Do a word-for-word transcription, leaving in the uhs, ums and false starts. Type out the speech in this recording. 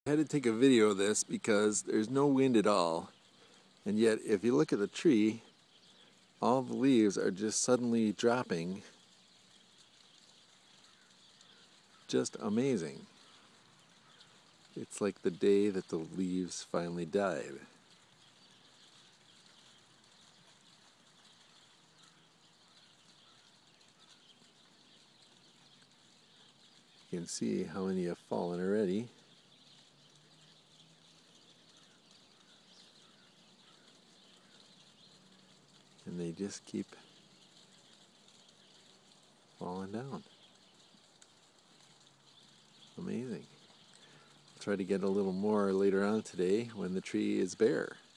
I had to take a video of this because there's no wind at all, and yet if you look at the tree, all the leaves are just suddenly dropping. Just amazing. It's like the day that the leaves finally died. You can see how many have fallen already. And they just keep falling down. Amazing. I'll try to get a little more later on today when the tree is bare.